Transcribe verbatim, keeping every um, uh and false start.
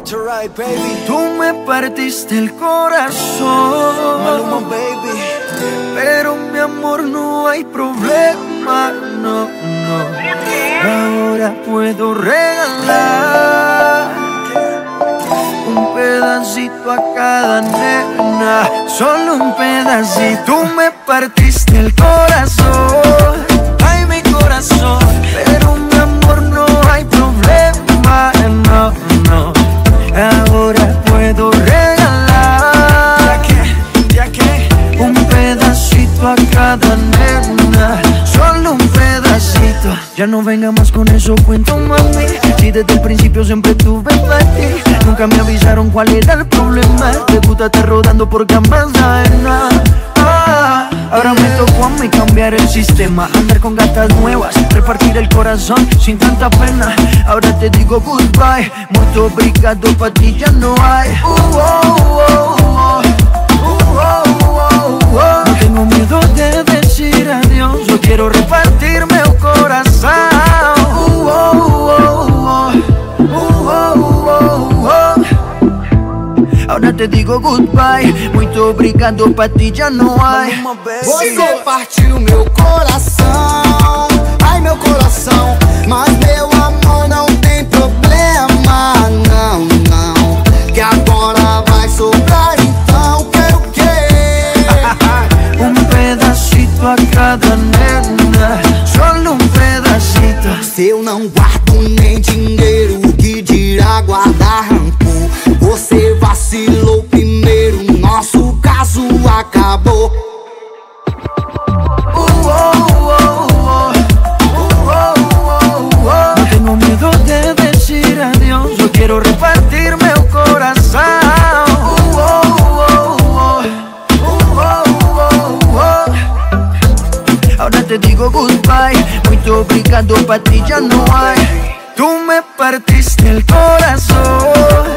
right, baby. Tú me partiste el corazón, Maluma, baby. pero mi amor no hay problema, no, no. Ahora puedo regalar un pedacito a cada nena, solo un pedacito. Tú me partiste el corazón, ay mi corazón, pero mi amor no hay problema, no, no. Ahora puedo regalar ¿Ya qué? un pedacito a cada nena, solo un pedacito. Ya no venga más con eso, cuento mami, si desde el principio siempre tuve para ti. Nunca me avisaron cuál era el problema. Te gusta estar rodando por camas ajenas. Ah, ahora me tocó a mí cambiar el sistema, andar con gatas nuevas, repartir el corazón sin tanta pena. Ahora te digo goodbye, mucho obrigado, pa' ti ya no hay. Uh, oh, oh, oh. Uh, oh, oh, oh. No tengo miedo de decir adiós, yo quiero repartirme el corazón. Uh, oh, oh, oh. Uh, oh, oh, oh. Ahora te digo goodbye, muito obrigado, pra ti já não há. Você partiu meu coração, ai meu coração, mas meu amor não tem problema, não, não, que agora vai sobrar, então quero o quê? Um pedacito a cada nena, solo um pedacito. Se eu não guardo nem dinheiro, que dirá guardar rancor? Você vacilou primeiro, nosso caso acabou. Uh, oh, oh, oh. Uh, oh, oh, oh. No tengo miedo de decir adiós, yo quiero repartir meu coração. Uh, oh, oh, oh. Uh, oh, oh, oh. Ahora te digo goodbye, muito obrigado, pra ti já não há. Tú me partiste el corazón,